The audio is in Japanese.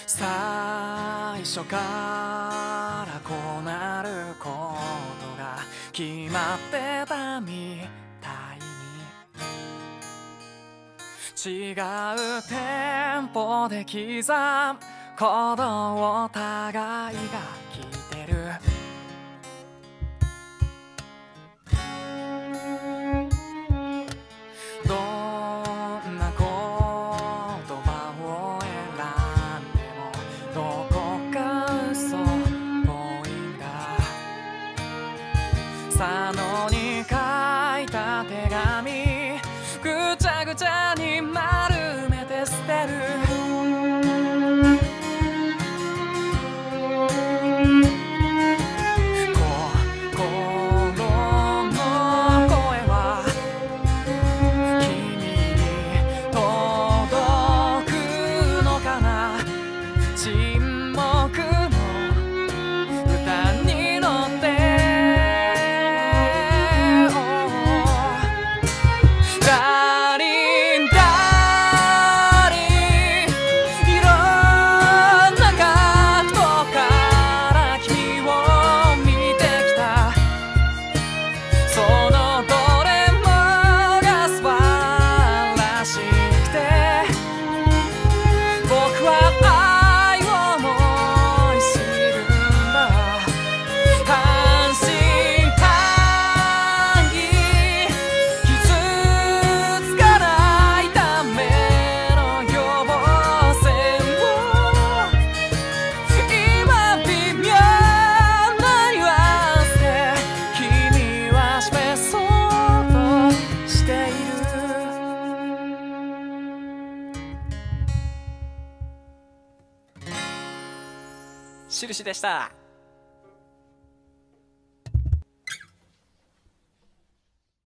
最初からこうなることが決まってたみたいに、違うテンポで刻む鼓動を互いが聞いてる。どんな言葉を選んでもどこか嘘っぽいんだ。佐野に書いた手紙ぐちゃぐちゃに丸めて捨てる。沈黙の歌に乗ってダーリンダーリン、いろんな角度から君を見てきた。そのどれもが素晴らしくて、僕は印でした。